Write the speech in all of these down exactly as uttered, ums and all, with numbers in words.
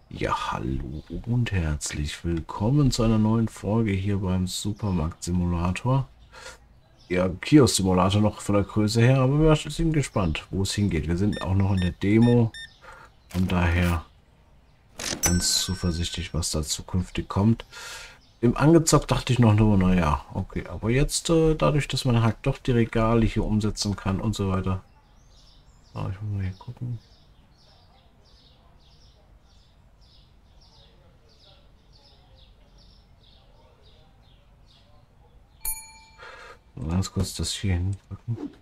Ja, hallo und herzlich willkommen zu einer neuen Folge hier beim Supermarkt Simulator. Ja, Kiosk Simulator noch von der Größe her, aber wir sind gespannt, wo es hingeht. Wir sind auch noch in der Demo, von daher ganz zuversichtlich, was da zukünftig kommt. Im Angezockt dachte ich noch nur, naja, okay, aber jetzt äh, dadurch, dass man halt doch die Regale hier umsetzen kann und so weiter. Ah, ich muss mal hier gucken. Ganz kurz das hier hinpacken.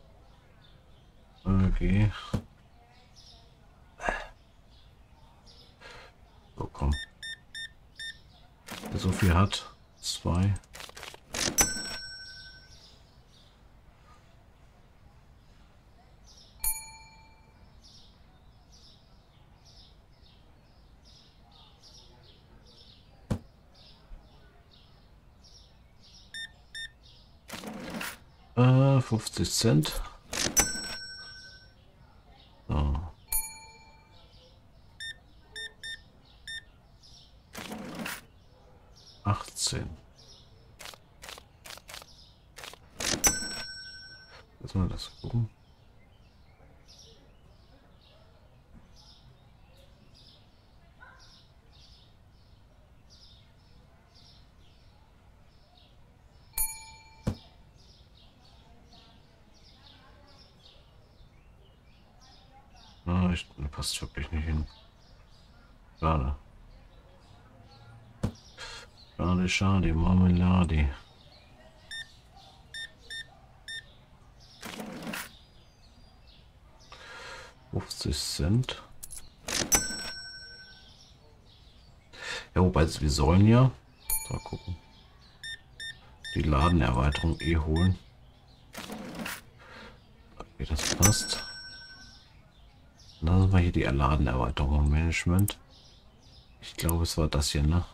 Okay, so komm. Wer so viel hat. Zwei. Äh, fünfzig Cent. So. achtzehn. Lass mal das gucken. Ah, ich, passt wirklich nicht hin. Schade. Schade, schade. Marmelade. fünfzig Cent. Ja, wobei wir sollen ja. So, gucken. Die Ladenerweiterung eh holen. Okay, das passt. Lassen wir hier die Ladenerweiterung und Management. Ich glaube, es war das hier, ne?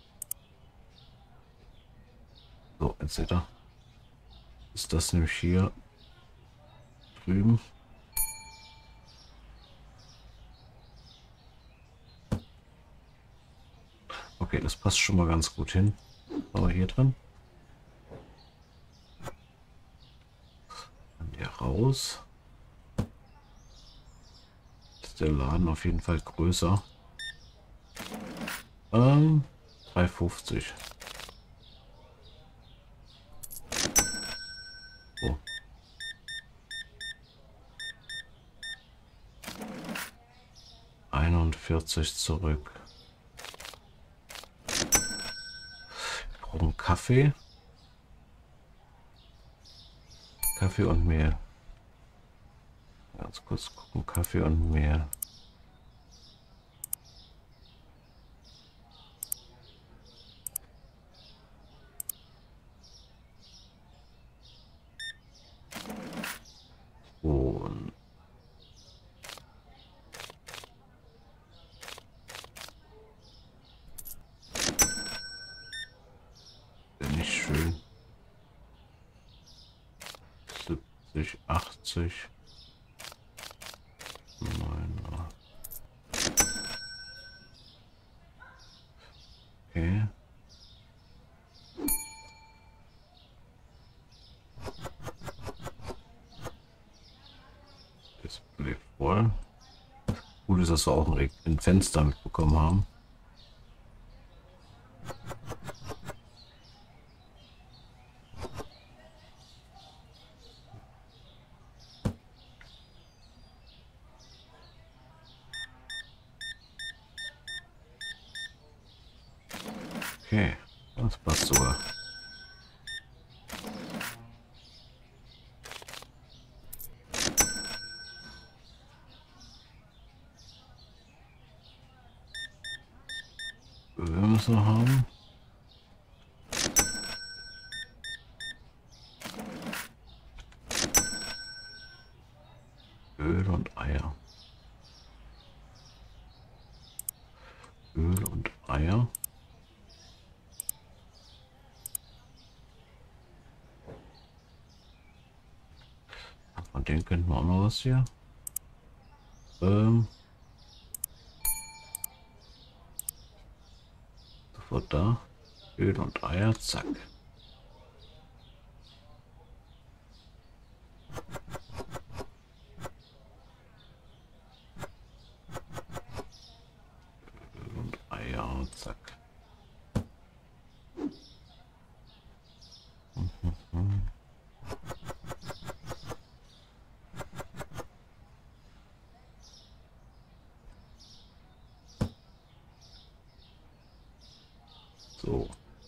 So, jetzt seht ihr. Ist das nämlich hier drüben? Okay, das passt schon mal ganz gut hin. Aber hier drin. Dann hier raus. Ist der Laden auf jeden Fall größer. Ähm, drei fünfzig. So. einundvierzig zurück. Wir brauchen Kaffee. Kaffee und Mehl. Ganz kurz gucken. Kaffee und Mehl. Und nicht schön. siebzig, achtzig. neun. Okay. Display voll. Gut ist, dass wir auch ein, ein Fenster mitbekommen haben. Okay, das passt sogar. Wir müssen noch haben. Öl und Eier. Öl und Eier. Von denen könnten wir auch noch was hier. Ähm. Futter, Öl und Eier, zack. Öl und Eier, zack. Mhm. So.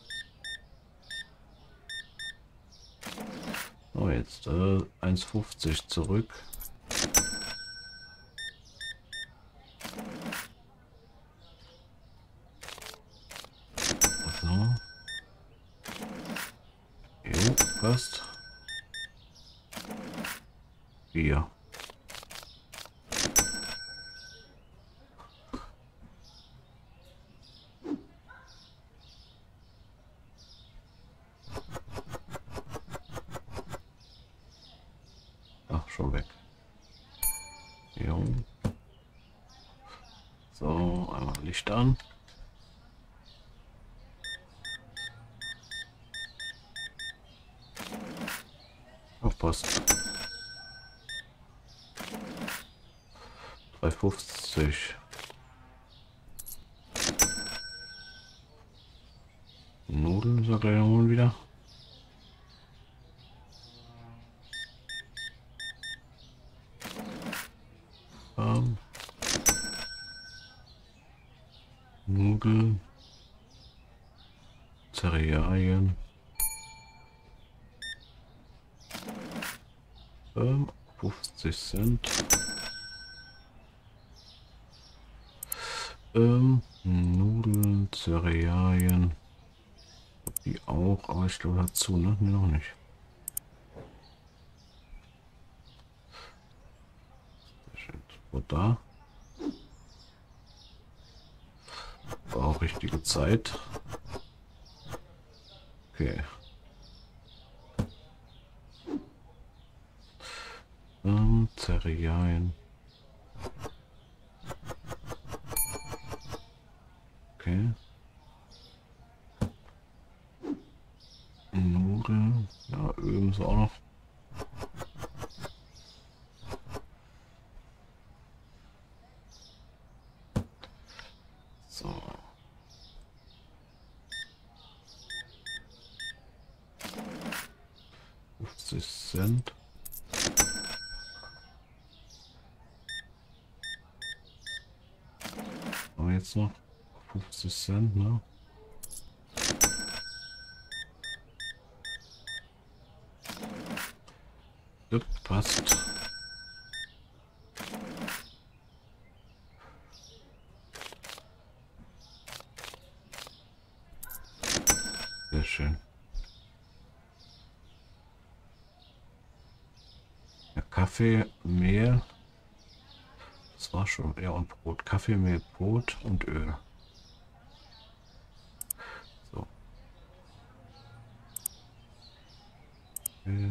So, jetzt äh, eins fünfzig zurück. So. Jo, passt. Vier. Ach, schon weg. Jo. So, einmal Licht an. Oh, passt. drei fünfzig. Nudeln soll gleich holen wieder. Ähm. Nudeln. Cerealien. Ähm, fünfzig Cent. Ähm, Nudeln, Cerealien. Die auch, aber ich glaube dazu, ne? Nee, noch nicht. Und da. War auch richtige Zeit. Okay. Ähm, Cerealien. Okay. Nudeln. Ja, Öl muss auch noch. So. fünfzig Cent. Aber jetzt noch fünfzig Cent, ne? Das passt. Sehr schön. Ja, Kaffee, Mehl. Das war schon. Ja, und Brot. Kaffee, Mehl, Brot und Öl. So. Öl.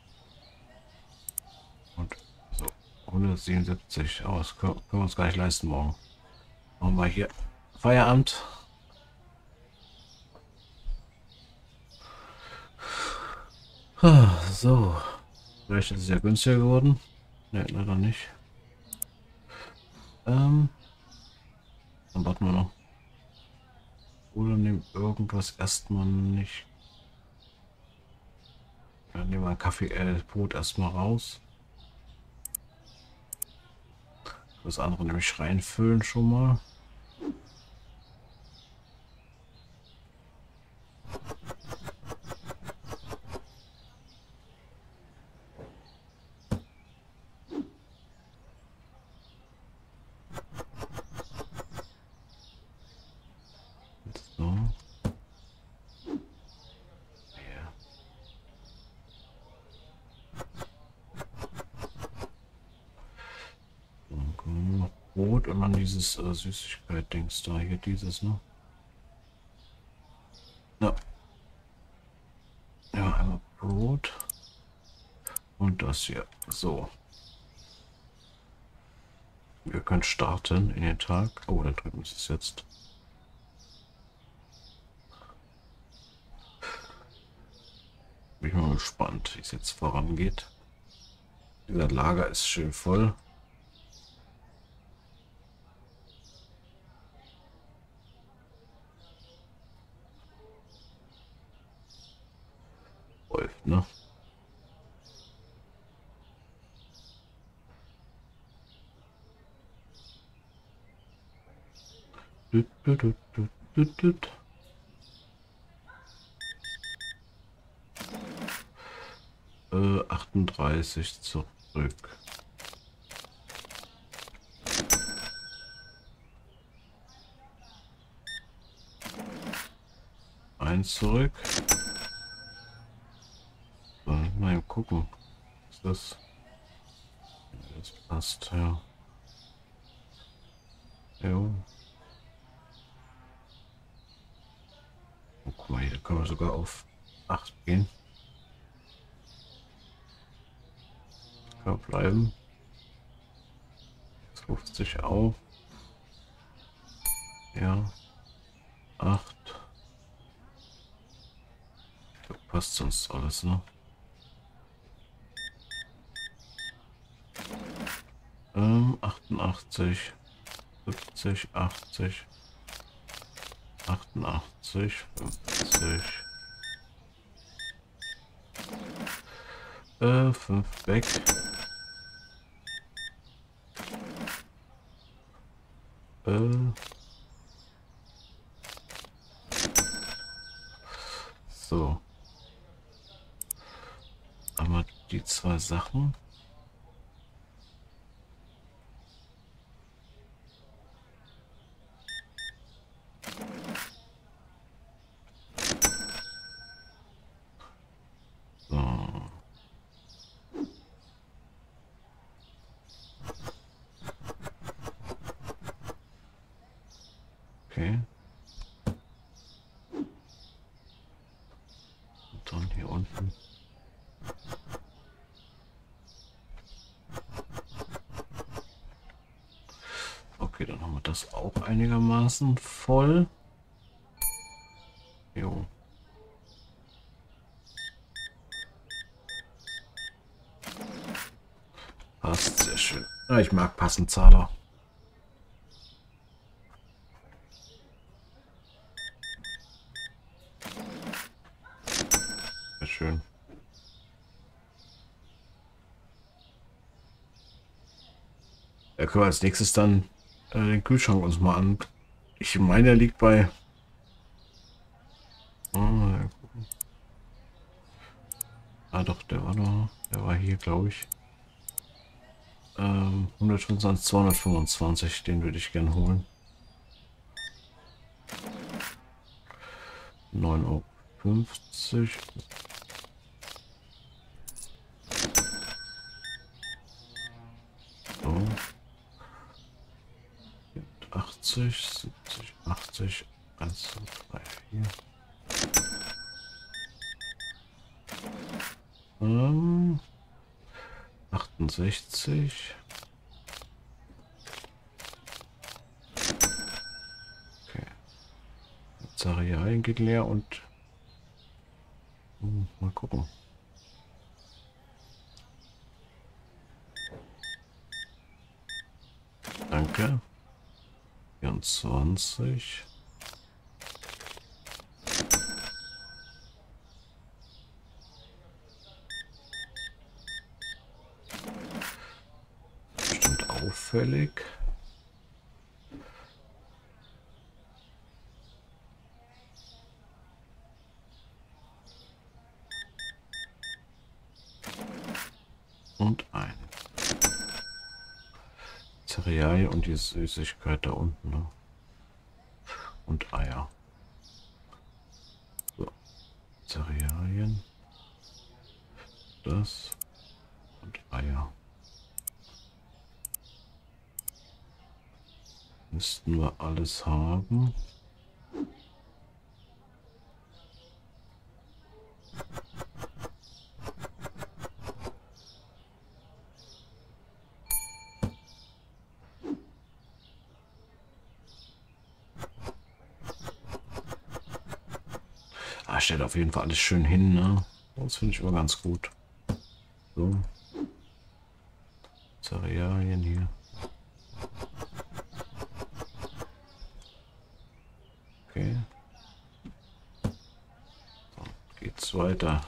Und so. hundertsiebenundsiebzig. Aber das können, können wir uns gar nicht leisten morgen. Machen wir hier Feierabend. So. Vielleicht ist es ja günstiger geworden. Ne, leider nicht. Ähm. Dann warten wir noch. Oder nehmen irgendwas erstmal nicht. Dann nehmen wir ein Kaffee, äh, Brot erstmal raus. Das andere nämlich reinfüllen schon mal. So. Ja. Dann kommen wir noch Brot und dann dieses äh, Süßigkeit-Dings da. Hier dieses, ne? Ja. Ja, einmal Brot. Und das hier. So. Wir können starten in den Tag. Oh, da drüben ist es jetzt. Bin ich mal gespannt, wie es jetzt vorangeht. Dieser Lager ist schön voll. Läuft, ne? Düt, düt, düt, düt, düt, düt. Äh, achtunddreißig zurück. Eins zurück. So, mal gucken. Ist das? Das passt, ja. Jo. Oh, guck mal, hier können wir sogar auf acht gehen. Kann bleiben. Jetzt ruft sich auf. Ja. acht. Da passt sonst alles, ne? Ähm, achtundachtzig, siebzig, achtzig, achtundachtzig, fünfzig. Äh, fünf weg. Äh. So. Aber die zwei Sachen. So. Okay. Und dann hier unten. Okay, dann haben wir das auch einigermaßen voll. Jo. Passt, sehr schön. Ja, ich mag Passenzahler. Sehr schön. Da können wir als nächstes dann äh, den Kühlschrank uns mal an. Ich meine, der liegt bei... Oh, ah, doch, der war da. Der war hier, glaube ich. Ähm, hundertfünfundzwanzig, zweihundertfünfundzwanzig, den würde ich gern holen. neun Euro fünfzig. So. achtzig, siebzig, achtzig, eins, zwei, drei, vier. Ähm, achtundsechzig. Okay. Cerealien geht leer und hm, mal gucken. Danke. vierundzwanzig. Bestimmt auffällig. Und ein. Cerealien und die Süßigkeit da unten, ne? Und Eier. So. Cerealien. Das. Und Eier. Müssten wir alles haben. Ah, stellt auf jeden Fall alles schön hin, ne? Das finde ich immer ganz gut. So. Cerealien hier. Okay. So, geht's weiter.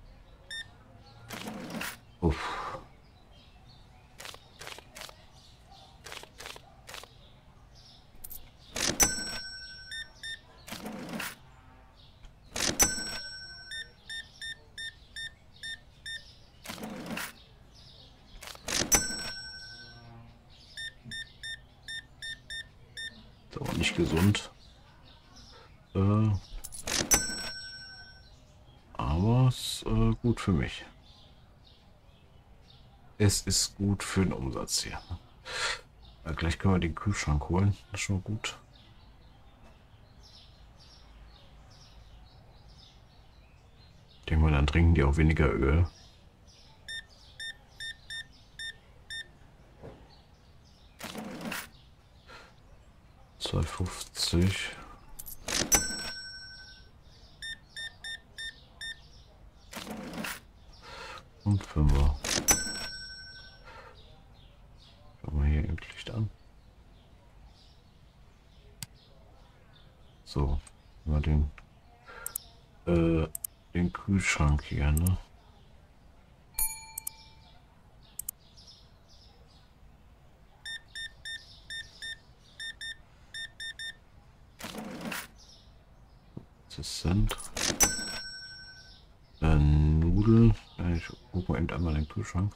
Uff. Aber nicht gesund. Äh, aber es ist äh, gut für mich. Es ist gut für den Umsatz hier. Ja, gleich können wir den Kühlschrank holen. Das ist schon gut. Ich denke mal, dann trinken die auch weniger Öl. zwei fünfzig. Und fünfer. Schauen wir hier im Licht an. So, mal den äh, den Kühlschrank hier, ne? Das sind äh, Nudeln. Ich gucke mal eben einmal den Kühlschrank.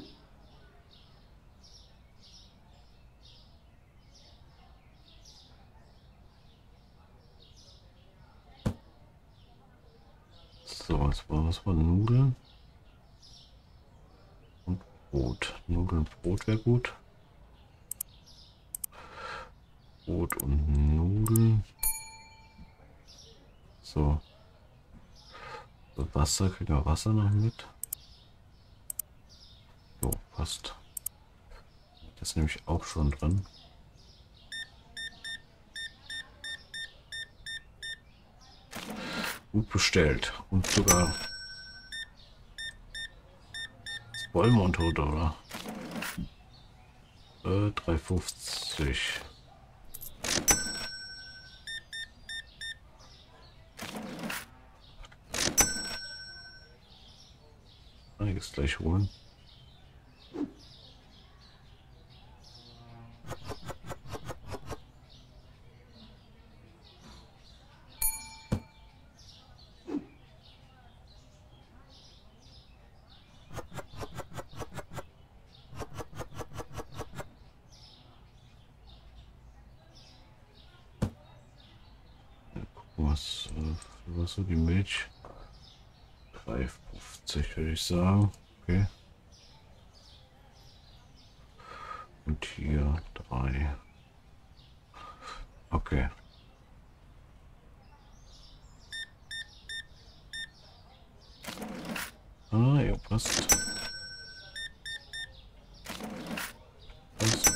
So, was war was war Nudeln und Brot. Nudeln, Brot wäre gut. Brot und Nudeln. So. Wasser, kriegen wir Wasser noch mit. So, passt. Das ist nämlich auch schon drin. Gut bestellt. Und sogar das Vollmond oder? Äh, drei fünfzig. Einiges gleich holen. Was, äh, was so die Milch? drei fünfzig würde ich sagen. Okay. Und hier drei. Okay. Ah, ja, passt. Passt.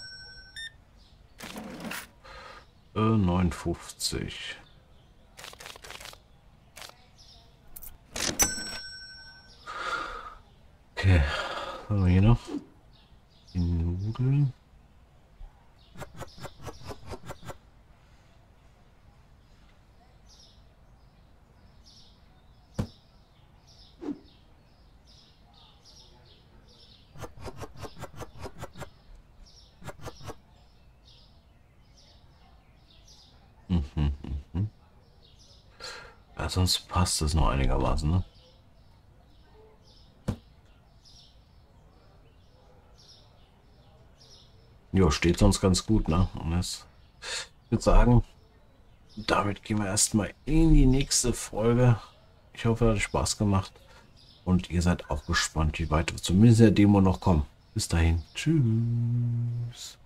Äh, neunundfünfzig. Okay, was haben wir hier noch? Die Nudeln. Mhm, mhm. Ja, sonst passt es noch einigermaßen, ne? Ja, steht sonst ganz gut, ne? Und das, ich würde sagen, damit gehen wir erstmal in die nächste Folge. Ich hoffe, es hat Spaß gemacht. Und ihr seid auch gespannt, wie weit wir zumindest der Demo noch kommen. Bis dahin. Tschüss.